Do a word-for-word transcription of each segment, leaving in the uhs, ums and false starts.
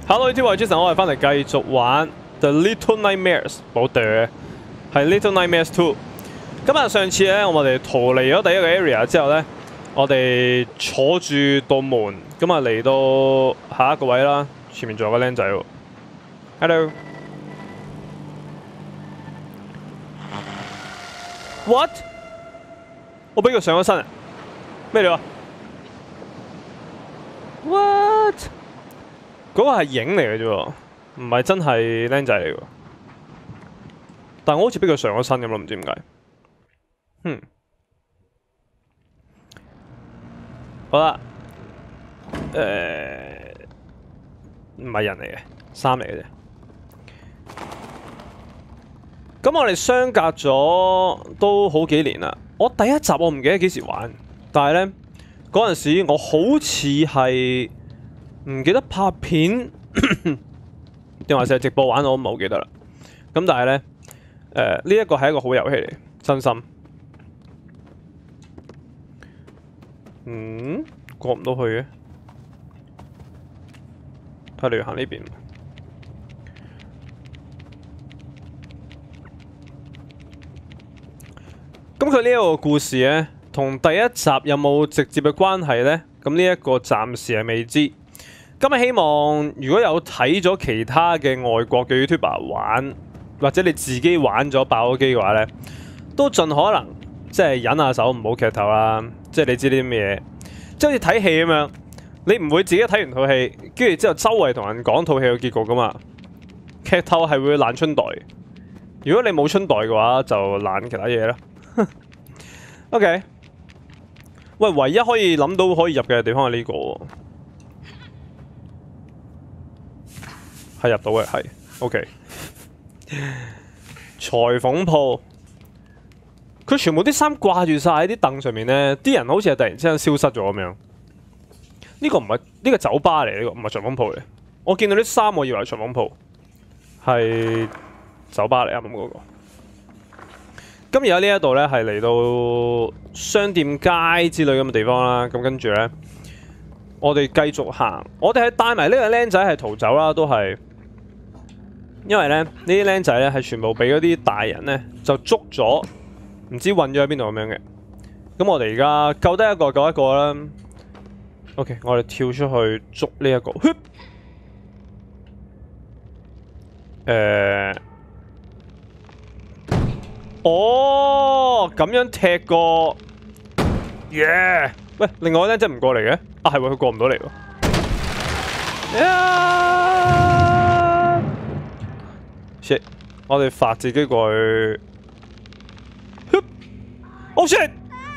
Hello， T Y Jason， 我哋翻嚟繼續玩 The Little Nightmares， 冇對，係 Little Nightmares Two。咁啊，上次咧，我哋逃離咗第一個 area 之後咧，我哋坐住道門，咁啊嚟到下一個位啦。前面仲有個僆仔喎。Hello。What？ 我俾佢上咗身啊！咩料啊 ？What？ 嗰個係影嚟嘅啫喎，唔係真係僆仔嚟喎。但係我好似俾佢上咗身咁咯，唔知點解。嗯。好啦，誒、呃，唔係人嚟嘅，衫嚟嘅啫。咁我哋相隔咗都好幾年啦。我第一集我唔記得幾時玩，但係咧嗰陣時我好似係唔記得拍片，定還是係直播玩，我唔係好記得啦。咁但係咧，誒呢一個係一個好遊戲嚟，真心。嗯，過唔到去嘅，睇你要行呢邊。咁佢呢一個故事咧，同第一集有冇直接嘅關係呢？咁呢一個暫時係未知。今日希望如果有睇咗其他嘅外國嘅 YouTuber 玩，或者你自己玩咗爆咗機嘅話呢，都盡可能即係忍下手，唔好劇透啦。即係你知呢啲咩嘢，即係好似睇戲咁樣，你唔會自己睇完套戲，跟住之後周圍同人講套戲嘅結局噶嘛。劇透係會爛春袋，如果你冇春袋嘅話，就爛其他嘢啦。OK， 喂，唯一可以諗到可以入嘅地方係呢個喎，係入到嘅，係 OK。裁縫鋪，佢全部啲衫掛住晒喺啲凳上面咧，啲人好似係突然之間消失咗咁樣。呢個唔係呢個酒吧嚟，呢個唔係裁縫鋪嚟。我見到啲衫，我以為係裁縫鋪，係酒吧嚟啱啱嗰個。咁而家呢一度咧係嚟到商店街之類咁嘅地方啦，咁跟住咧，我哋繼續行。我哋係帶埋呢個僆仔係逃走啦，都係，因為咧呢啲僆仔咧係全部俾嗰啲大人咧就捉咗，唔知運咗喺邊度咁樣嘅。咁我哋而家救得一個救一個啦。OK， 我哋跳出去捉呢、這、一個。誒、呃。哦，咁樣踢過，耶、yeah！ 喂，另外咧真係唔過嚟嘅，啊係喎，佢過唔到嚟喎。shit！ 我哋發自己過去。Oh shit！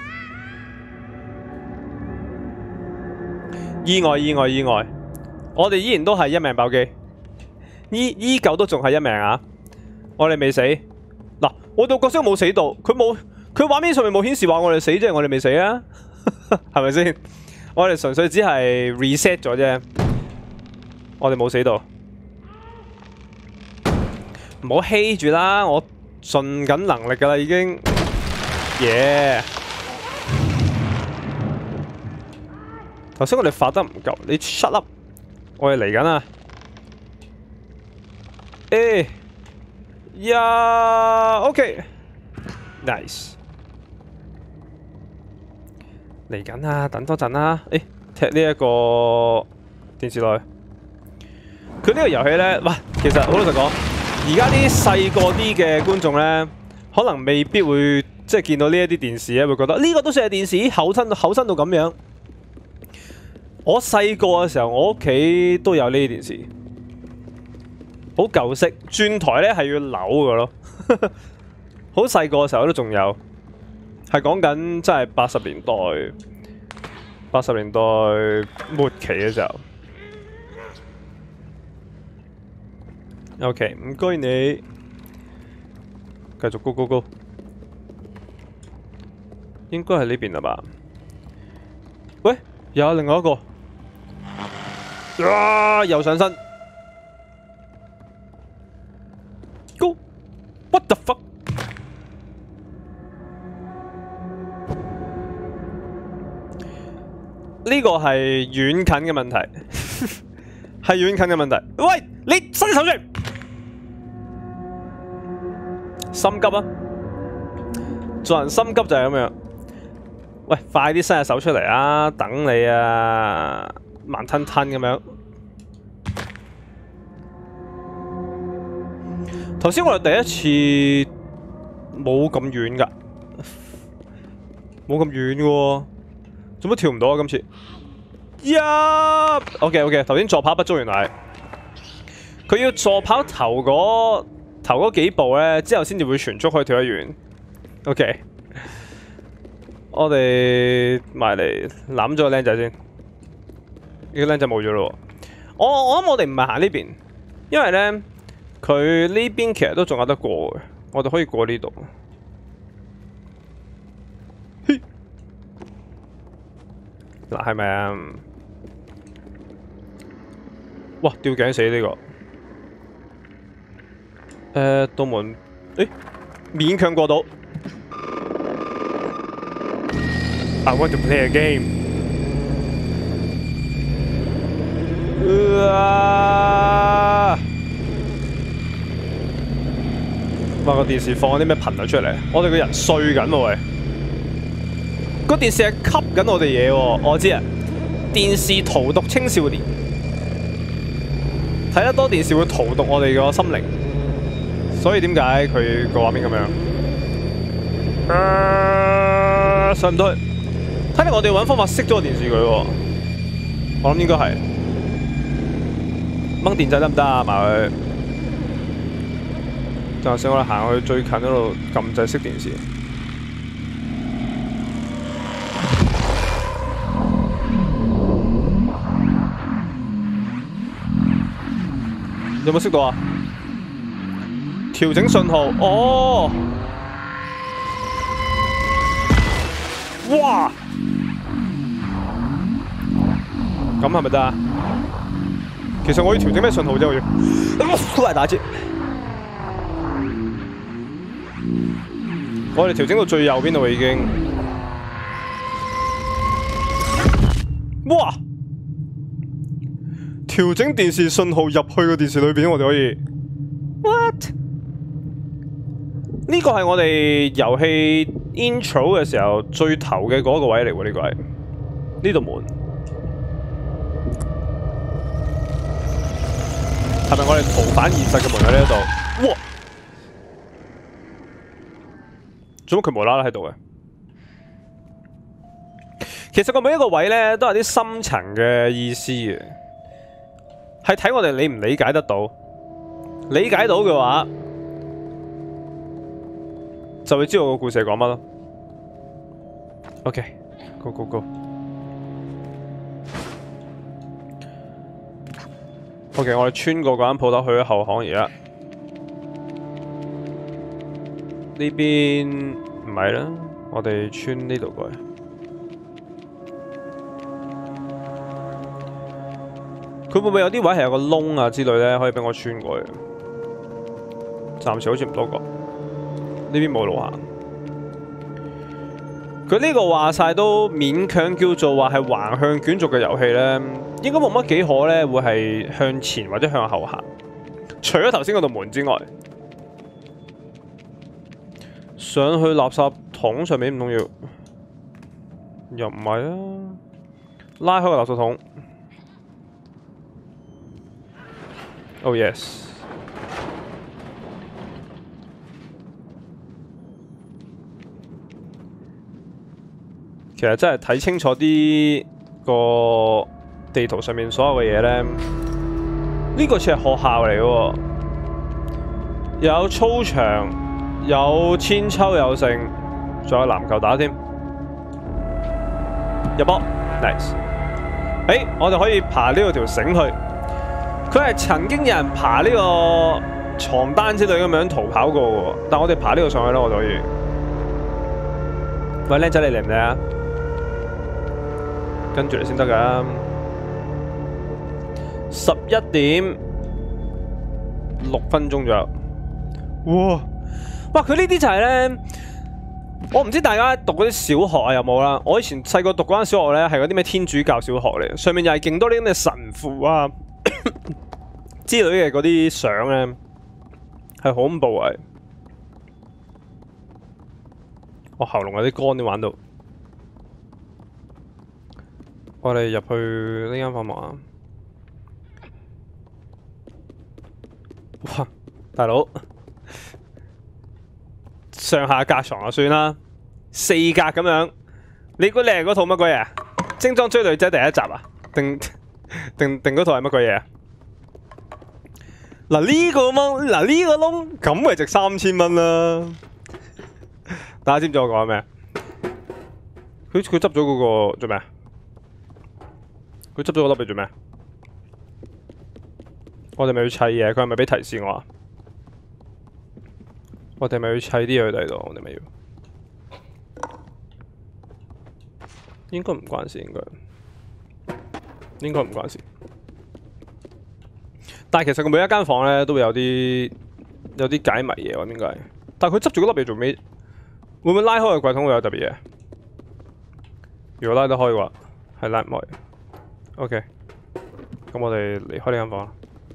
意外意外意外，我哋依然都係一命爆機，依依舊都仲係一命啊！我哋未死。嗱，我到角色冇死到，佢冇，佢畫面上面冇顯示話我哋死，即係我哋未死啊，係咪先？我哋純粹只係 reset 咗啫，我哋冇死到，唔好欺住啦，我盡緊能力噶啦已經，耶！頭先我哋發得唔夠，你 shut up， 我哋嚟緊啊，誒。呀 ，OK，nice， 嚟緊啊！等多陣啦。誒，踢呢一個電視內。佢呢個遊戲咧，喂，其實好老實講，而家啲細個啲嘅觀眾咧，可能未必會即係見到呢一啲電視咧，會覺得呢個都算係電視，厚身厚身到咁樣。我細個嘅時候，我屋企都有呢啲電視。好舊式，轉台咧係要扭嘅咯。好細個嘅時候都仲有，係講緊真係八十年代，八十年代末期嘅時候。OK， 唔該你，繼續 go go go， 應該係呢邊啦吧？喂，又有另外一個，啊，又上身。What the fuck？ 呢個係遠近嘅問題，係係遠近嘅問題。喂，你伸手出嚟，心急啊！做人心急就係咁樣。喂，快啲伸隻手出嚟啊！等你啊，慢吞吞咁樣。頭先我哋第一次冇咁遠㗎，冇咁遠嘅喎，做乜跳唔到啊？今次？呀 ！OK OK， 頭先助跑不足，原來佢要助跑頭嗰頭嗰幾步咧，之後先至會全速可以跳得遠。OK， 我哋埋嚟攬咗個僆仔先，呢個僆仔冇咗咯。我我諗我哋唔係行呢邊，因為咧佢呢邊其實都仲有得過嘅，我哋可以過呢度。嗱，係咪啊？哇！吊頸死呢個。誒，道門，誒，勉強過到。I want to play a game。啊！哇！個電視放啲咩頻率出嚟？我哋個人碎緊喎喂！個電視係吸緊我哋嘢喎，我知啊！電視荼毒青少年。睇得多電視會荼毒我哋個心靈，所以點解佢個畫面咁樣？啊、上唔到去，睇嚟我哋要揾方法熄咗個電視佢喎。我諗應該係掹電掣得唔得啊？埋去，就先我哋行去最近嗰度撳掣熄電視。有冇熄到啊？調整信號，哦！哇！咁係咪得啊？其實我要調整咩信號啫？我要好大打折。我哋調整到最右邊度已經。哇！調整電視信號入去個電視裏邊，我哋可以。What？ 呢個係我哋遊戲 intro 嘅時候最頭嘅嗰個位嚟喎，呢個係呢度門。係咪我哋逃返現實嘅門喺呢一度？哇！做乜佢無啦啦喺度嘅？其實個每一個位咧都有啲深層嘅意思嘅。係睇我哋理唔理解得到，理解到嘅話，就會知道個故事係講乜咯。OK，go go go。OK， 我哋穿過嗰間鋪頭去咗後巷，而家呢邊唔係啦，我哋穿呢度過去。佢會唔會有啲位係有個窿啊之類咧，可以俾我穿過去？暫時好似唔多覺。呢邊冇路行。佢呢個話晒都勉強叫做話係橫向捲軸嘅遊戲咧，應該冇乜幾可咧會係向前或者向後行。除咗頭先嗰道門之外，上去垃圾桶上面唔通要？又唔係啊！拉開個垃圾桶。Oh yes， 其實真係睇清楚啲個地圖上面所有嘅嘢咧，呢個似係學校嚟嘅喎，有操場，有千秋有勝，仲有籃球打添，入波 ，nice。誒，我哋可以爬呢個條繩去。佢係曾經有人爬呢個床單之類咁樣逃跑過嘅，但我哋爬呢個上去啦，我哋可以。喂，靚仔你嚟唔嚟啊？跟住嚟先得㗎。十一點六分鐘左右。哇！哇！佢呢啲就係咧，我唔知大家讀嗰啲小學啊有冇啦。我以前細個讀嗰間小學咧係嗰啲咩天主教小學嚟，上面又係勁多啲咁嘅神父啊。 之類嘅嗰啲相咧係好恐怖啊！我喉嚨有啲乾啲玩到。我哋入去呢間房望下。哇！大佬，上下格床就算啦，四格咁樣，你估你係嗰套乜鬼嘢？精裝追女仔第一集啊？定定定嗰套係乜鬼嘢啊？嗱呢個窿，嗱呢個窿，咁咪值三千蚊啦！大家知唔知我講咩？佢佢執咗嗰個做咩？佢執咗個粒嚟做咩？我哋咪要砌嘢，佢係咪俾提示我啊？我哋咪要砌啲嘢去第度，我哋咪要。應該唔關事，應該應該唔關事。但係其實佢每一間房咧都會有啲有啲解謎嘢喎，應該係。但係佢執住嗰粒嘢做咩？會唔會拉開個櫃桶會有特別嘢？如果拉得開嘅話，係拉唔開。OK， 咁我哋離開呢間房。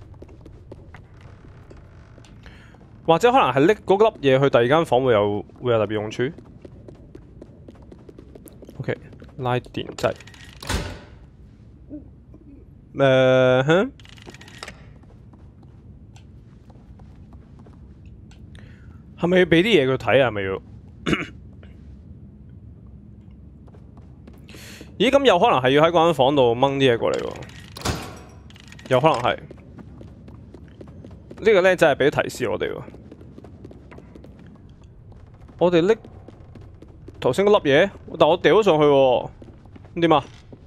或者可能係拎嗰粒嘢去第二間房會有會有特別用處。OK， 拉電掣。誒哼。係咪要俾啲嘢佢睇啊？係咪要？咦，咁有可能係要喺嗰間房度掹啲嘢過嚟喎？有可能係。呢個咧真係俾提示我哋喎。我哋拎頭先嗰粒嘢，但我掉咗上去喎。咁點啊？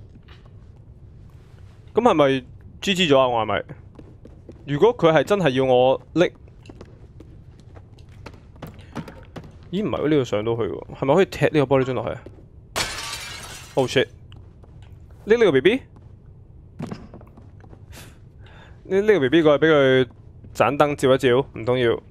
咁係咪 G G 咗啊？我係咪？如果佢係真係要我拎？咦，唔係喎，呢度上到去喎，係咪可以踢呢個玻璃樽落去啊 ？Oh shit！ 呢呢個 B B， 呢呢個 B B 過去俾佢盞燈照一照，唔通要？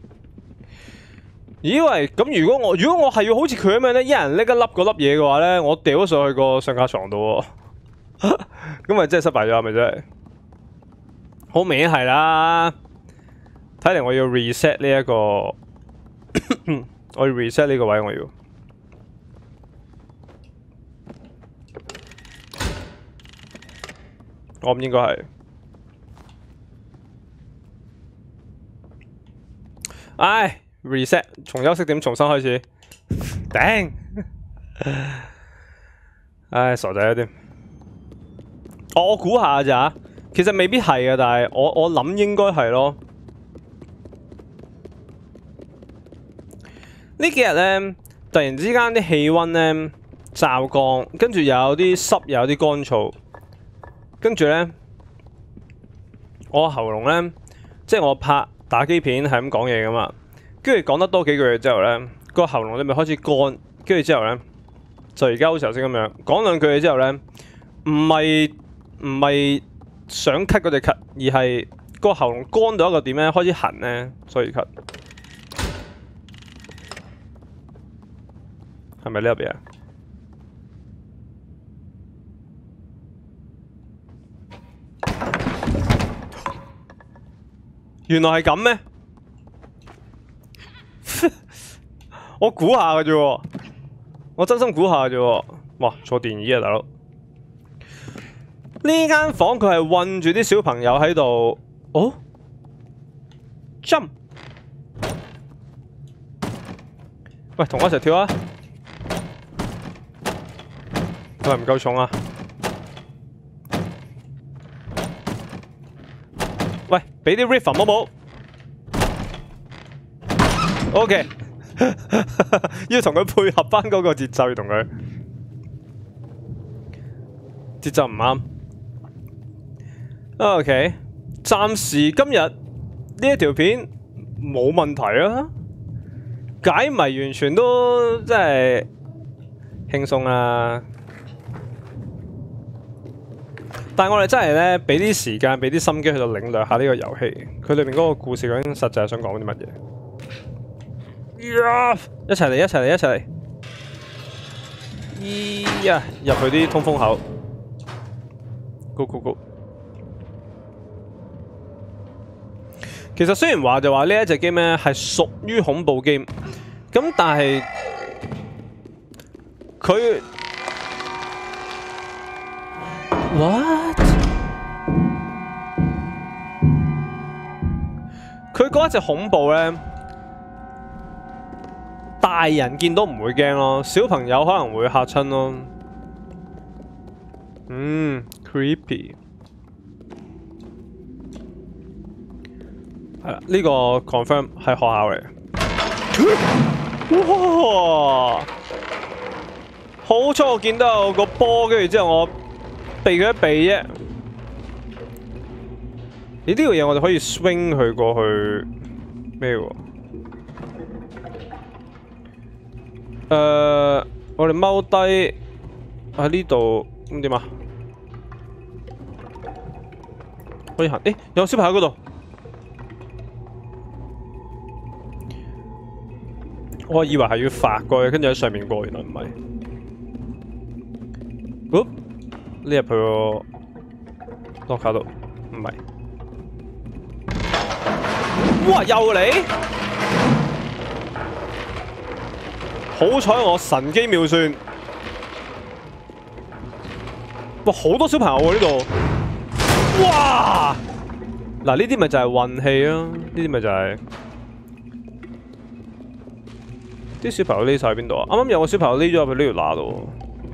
咦喂，咁如果我如果我係要好似佢咁樣咧，一人拎一粒嗰粒嘢嘅話咧，我掉咗上去個上架床度喎，咁咪真係失敗咗係咪真係？好明顯係啦，睇嚟我要 reset 呢一個。我要 reset 呢個位，我要。我唔應該係。唉 ，reset， 從休息點重新開始。頂！唉，傻仔啊啲。我估下咋，其實未必係嘅，但係我我諗應該係咯。呢幾日咧，突然之間啲氣温咧驟降，跟住又有啲濕，又有啲乾燥，跟住咧，我喉嚨咧，即係我拍打機片係咁講嘢噶嘛，跟住講得多幾句嘢之後咧，個喉嚨咧咪開始乾，跟住之後咧，就而家好似頭先咁樣講兩句嘢之後咧，唔係唔係想咳嗰隻咳，而係個喉嚨乾到一個點咧，開始痕咧，所以咳。係咪呢粒嘢？原來係咁咩？我估下嘅啫，我真心估下嘅啫。哇，坐電椅啊，大佬！呢間房佢係韞住啲小朋友喺度。哦 ，jump！ 喂，同我一齊跳啊！係咪唔夠重啊？喂，俾啲 rhythm 好冇 ？OK， 要同佢配合翻嗰個節奏，要同佢節奏唔啱。OK， 暫時今日呢一條片冇問題啊，解謎完全都真係輕鬆啦。但係我哋真係咧，俾啲時間，俾啲心機去到領略下呢個遊戲，佢裏面嗰個故事究竟實際係想講啲乜嘢？一齊嚟，一齊嚟，一齊嚟！咿呀，入去啲通風口，Go Go Go！ 其實雖然話就話呢一隻 game 咧係屬於恐怖 game， 咁但係佢 what？ 佢嗰一隻恐怖咧，大人見到唔會驚咯，小朋友可能會嚇親咯。嗯 ，creepy。 係啦，呢個 confirm 係學校嚟。哇！好彩我見到有個波，跟住之後我避佢一避啫。你呢個嘢我哋可以 swing 佢過去咩喎？誒，我哋踎低喺呢度咁點啊？可以行？誒，有個小朋友喺嗰度。 我以為係要發過去，跟住喺上面過，原來唔係。哦，呢入去個 locker 度，唔係。哇！又嚟！好彩我神機妙算。哇！好多小朋友喎呢度。哇！嗱，呢啲咪就係運氣咯，呢啲咪就係。 啲小朋友匿晒喺邊度啊？啱啱有個小朋友匿咗入去呢條罅度，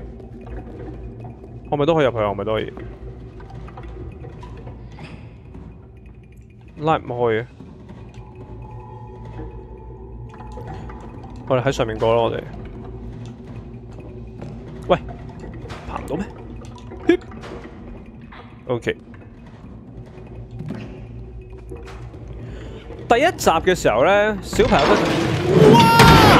我咪都可以入去，我咪都可以拉唔開嘅。我哋喺上面過啦，我哋。喂，爬唔到咩 ？OK。第一集嘅時候咧，小朋友都哇！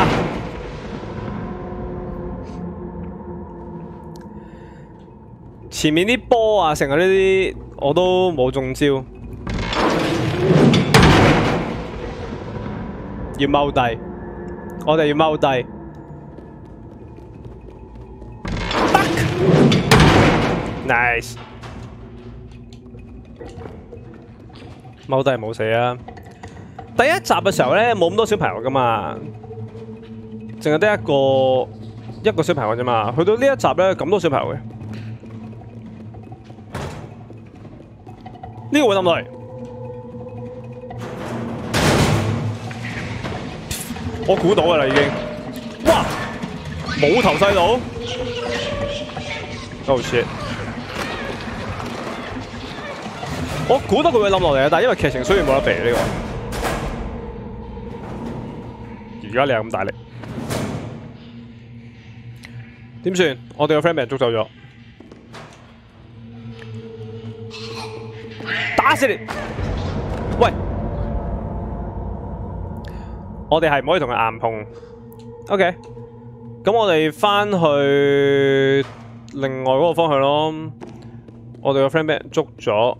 前面啲波啊，成日呢啲我都冇中招，要踎低，我哋要踎低。Nice， 踎低冇死啊！第一集嘅時候咧，冇咁多小朋友噶嘛，淨係得一個一個小朋友啫嘛。去到呢一集咧，咁多小朋友嘅。 呢個會冧落嚟，我估到㗎啦已經。哇！冇頭細到 ，Oh shit！ 我估得佢會冧落嚟啊，但係因為劇情需要冇得避呢個。而家你有咁大力，點算？我哋個 friend 俾人捉走咗。 打死你！喂，我哋係唔可以同佢硬碰。OK， 咁我哋翻去另外嗰個方向咯。我哋個 friend 俾人捉咗。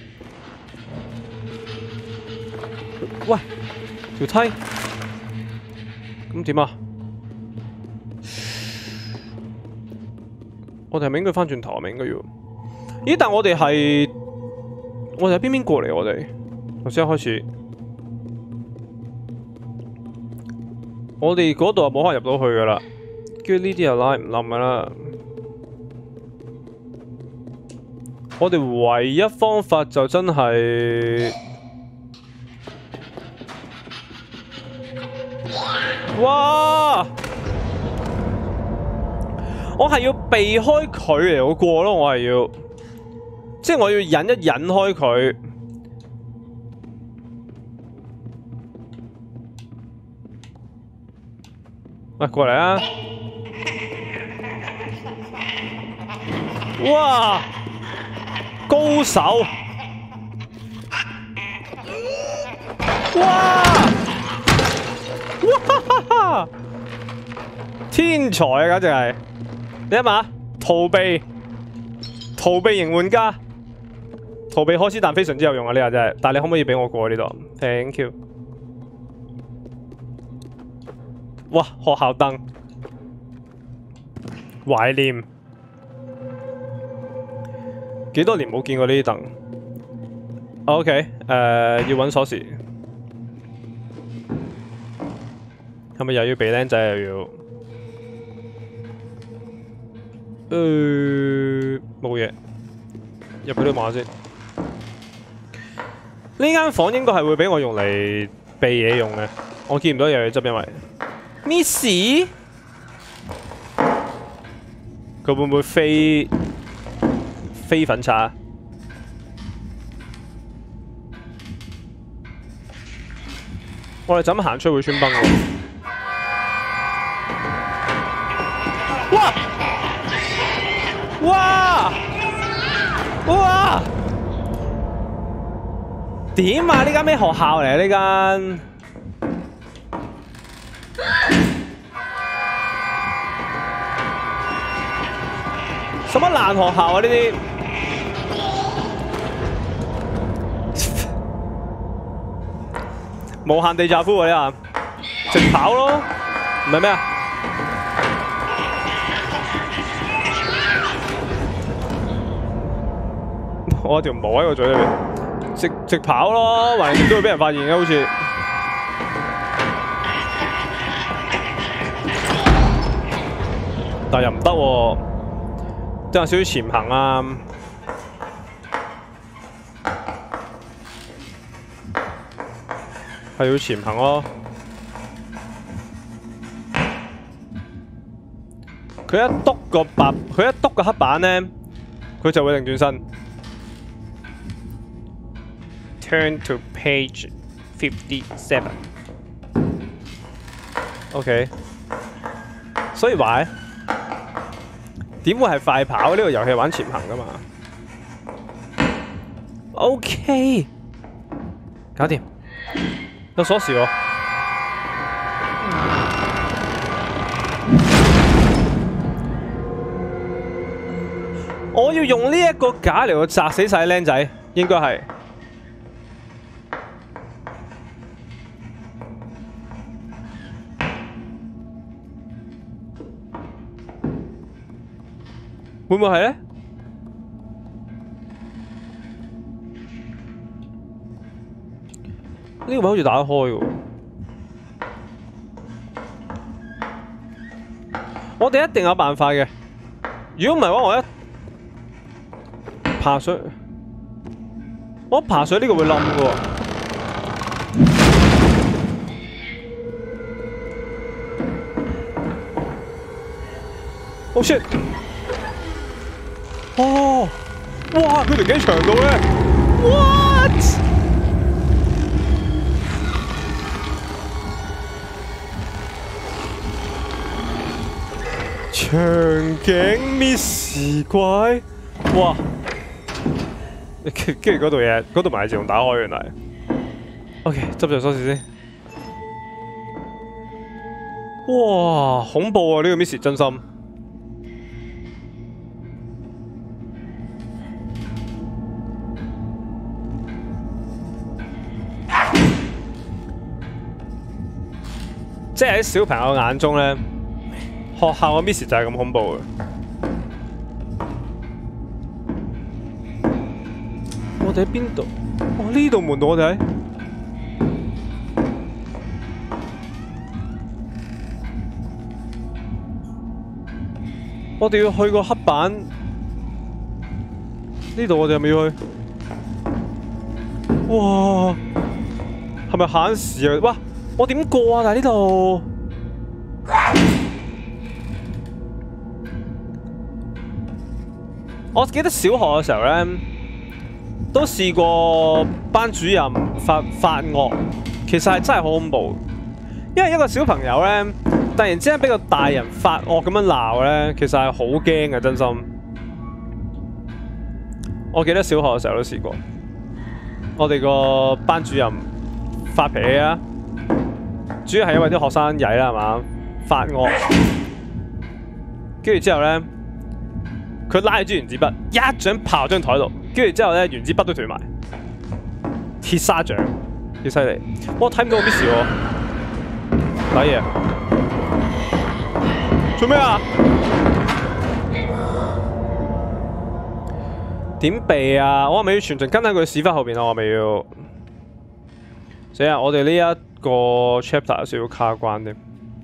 喂，條梯，咁點啊？我哋係咪應該翻轉頭啊？咪應該要？咦？但我哋係。 我哋喺邊邊過嚟？我哋頭先一開始，我哋嗰度冇可能入到去噶啦，跟住呢啲又拉唔冧噶啦。我哋唯一方法就真係，哇！我係要避開佢嚟到過咯，我係要。 即係我要引一引開佢，喂，過嚟啊！哇，高手！哇！哇！天才啊，簡直係！你諗下，逃避，逃避型玩家。 逃避開斯彈非常之有用啊！呢下真係，但係你可唔可以俾我過呢度 ？Thank you。哇！學校燈，懷念，幾多年冇見過呢啲燈。OK， 誒、呃，要揾鎖匙。 係咪又要避僆仔又要？誒冇嘢，入去都望下先。呢間房應該係會俾我用嚟避嘢用嘅，我見唔到有嘢執，因為 Miss 佢會唔會飛飛粉刷啊？我哋怎行出會穿崩喎？哇！哇！哇！點啊？呢間咩學校嚟啊？呢間什麼爛學校啊？呢啲無限地炸夫喎！呢下直跑咯，唔係咩啊？我有條毛喺個嘴裏邊，直直跑咯，橫掂都會俾人發現嘅，好似。但又唔得喎，都有少少潛行啊。係要潛行咯。佢一篤個白，佢一篤個黑板咧，佢就會擰轉身。Turn to page fifty-seven。OK。所以話點會係快跑？呢個遊戲玩潛行噶嘛 ？OK。搞掂。有鎖匙喎。我要用呢一個架嚟去砸死晒僆仔，應該係。會唔會係咧？呢個位好似打得開喎。我哋一定有辦法嘅。如果唔係話，我一爬水，我一爬水呢個會冧嘅喎。Oh shit！ 哦，哇！佢條幾長到咧 ？What？ 長頸滅時怪，哇！跟住嗰度嘢，嗰度埋自動打開原來。OK， 執著鎖匙先。哇！恐怖啊！呢個 Miss 真心。即係喺小朋友眼中咧，學校嘅 Miss 就係咁恐怖嘅。我哋喺邊度？哦，呢度門度我哋喺。我哋要去個黑板。呢度我哋係咪要去？哇！係咪限時啊？哇！我點過啊？但係呢度，我記得小學嘅時候咧，都試過班主任發發惡，其實係真係好恐怖。因為一個小朋友咧，突然之間俾個大人發惡咁樣鬧咧，其實係好驚嘅，真心。我記得小學嘅時候都試過，我哋個班主任發脾氣啊！主要係因為啲學生曳啦，係嘛？發惡，跟住之後咧，佢拉住支原子筆，一掌刨張台度，跟住之後咧，原子筆都斷埋，鐵砂掌，幾犀利！我睇唔到我 Miss 喎，打嘢，做咩啊？點避啊？我係咪要全程跟喺佢屎忽後邊啊？我係咪要？死啊！我哋呢一個 chapter 有少少卡關添。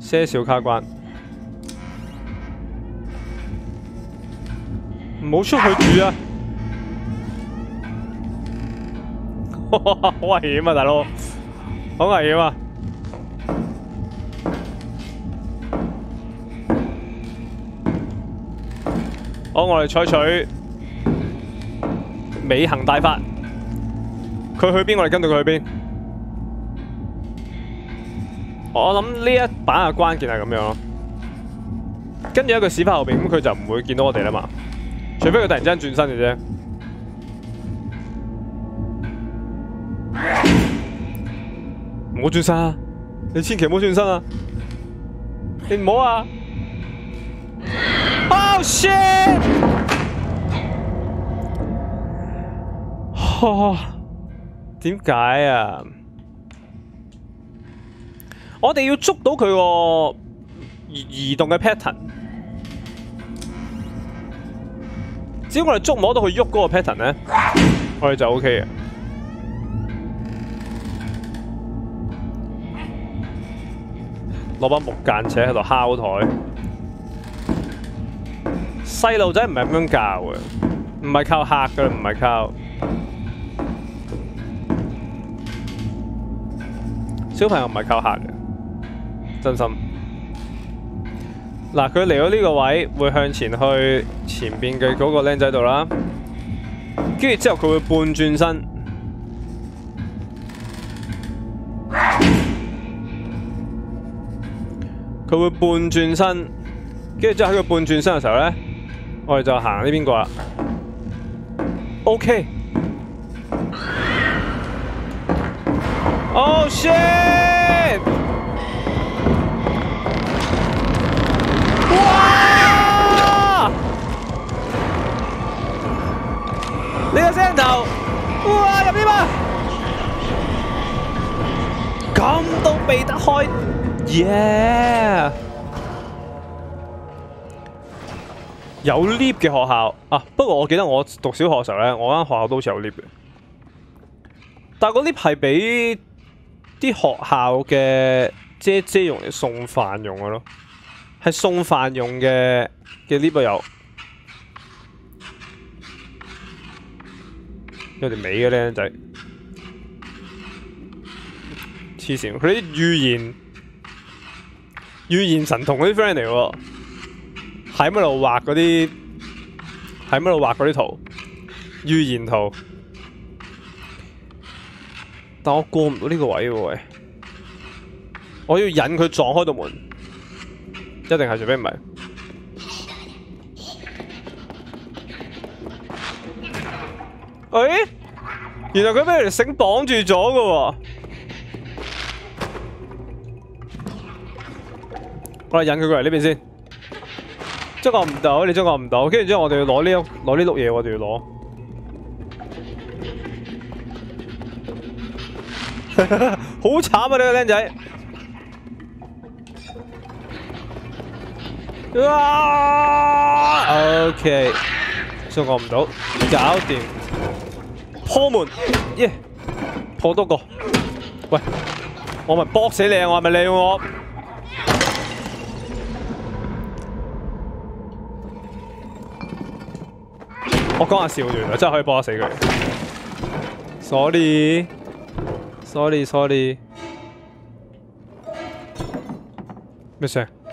些少卡關，唔好出去住啊！好危險啊，大佬，好危險啊！好，我哋採取尾行大法。佢去邊，我哋跟到佢去邊。我諗呢一版嘅關鍵係咁樣咯。跟住一個屎忽後邊，咁佢就唔會見到我哋啦嘛。除非佢突然之間轉身嘅啫。唔好轉身啊！你千祈唔好轉身啊！你唔好啊！ Oh shit！ 哦，點解啊？我哋要捉到佢個移移動嘅 pattern。只要我哋捉摸到佢喐嗰個 pattern 咧，我哋就 OK 嘅。攞把木間尺喺度敲台。細路仔唔係咁樣教嘅，唔係靠嚇嘅，唔係靠。小朋友唔係靠嚇嘅，真心。嗱，佢嚟到呢個位，會向前去前邊嘅嗰個僆仔度啦，跟住之後佢會半轉身，佢會半轉身，跟住之後喺佢半轉身嘅時候咧。我哋就行呢邊個啦 ，OK。Oh shit！ 哇！呢個聲頭，哇！入邊啊！咁都避得開 ，yeah！ 有 lift 嘅學校啊，不過我記得我讀小學嘅時候咧，我間學校都好似有 lift 嘅，但係個 lift 係俾啲學校嘅姐姐用嚟送飯用嘅咯，係送飯用嘅嘅 lift 有，有條尾嘅僆仔，黐線，佢啲預言預言神童嗰啲 friend 嚟喎。喺乜度畫嗰啲，喺乜度畫嗰啲圖，預言圖。但我過唔到呢個位喎，喂！我要引佢撞開道門，一定係，除非唔係。誒，原來佢俾條繩綁住咗㗎喎。我哋引佢過嚟呢邊先。捉我唔到，你捉我唔到，跟住之後我哋要攞呢攞呢碌嘢，我哋要攞。好慘啊！呢個僆仔。啊 ！OK， 捉我唔到，搞掂。破門，耶！破多個。喂，我咪搏死你啊！我係咪你我？我講下笑完啦，真係可以幫我死佢。Sorry，sorry，sorry。咩聲？